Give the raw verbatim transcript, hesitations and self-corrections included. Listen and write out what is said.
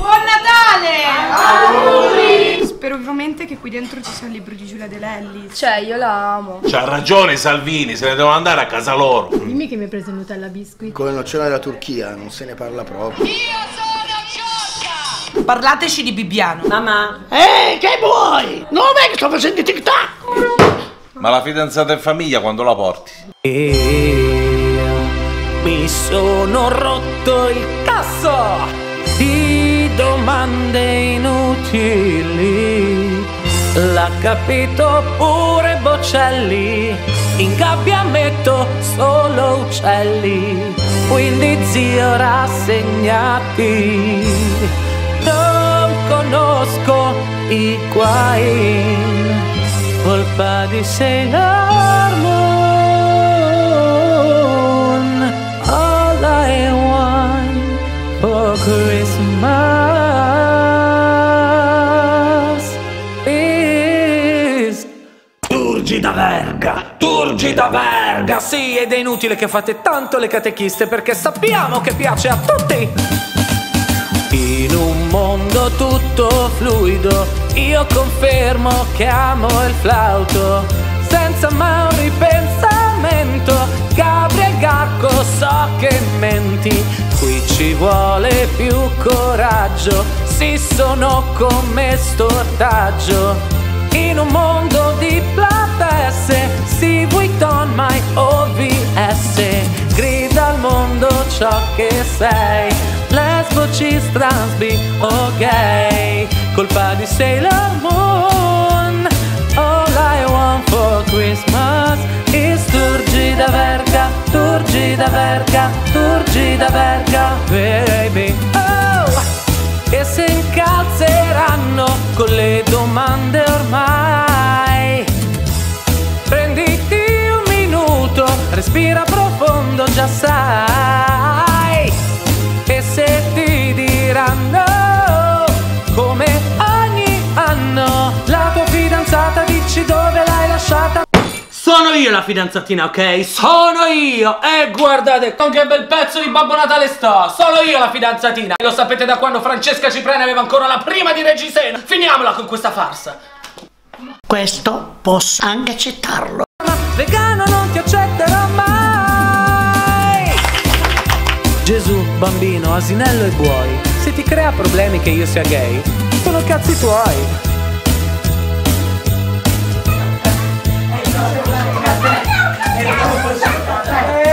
Buon Natale! Spero vivamente che qui dentro ci sia il libro di Giulia De Lellis. Cioè, io la amo. C'ha ragione Salvini, se ne devono andare a casa loro. Dimmi che mi hai preso il Nutella Biscuit. Con le nocciole della Turchia, non se ne parla proprio. Io sono Giorgia! Parlateci di Bibbiano. Mamma. Eh, che vuoi? Non è che sto facendo i tic-tac! Ma la fidanzata in famiglia quando la porti? E mi sono rotto il cazzo di domande inutili. L'ha capito pure Bocelli, in gabbia metto solo uccelli, quindi zio rassegnati. Non conosco i guai, colpa di Sailor Moon. All I want for Christmas is Turgida Verga, Turgida Verga. Sì, ed è inutile che fate tanto le catechiste, perché sappiamo che piace a tutti. In un mondo tutto fluido, io confermo che amo il flauto, senza mai un ripensamento. Gabriel Gacco, so che menti, qui ci vuole più coraggio. Sì, sono come stortaggio, in un mondo di platesse. Steve Vuitton, my O V S, grida al mondo ciò che sei. Lesbo, cis, trans, bi o gay, colpa di Sailor Moon. All I want for Christmas is Turgida Verga, Turgida Verga, Turgida Verga, baby. Oh! E se incalzeranno con le domande ormai, prenditi un minuto, respira profondo, già sai. E se ti diranno, come ogni anno, la tua fidanzata dici dove l'hai lasciata. Sono io la fidanzatina, ok? Sono io! E guardate con che bel pezzo di Babbo Natale sto! Sono io la fidanzatina! Lo sapete da quando Francesca Cipriani aveva ancora la prima di Reggiseno! Finiamola con questa farsa! Questo posso anche accettarlo. Ma vegano non ti accetterò mai! Gesù, bambino, asinello e buoi, se ti crea problemi che io sia gay, sono cazzi tuoi! Eh,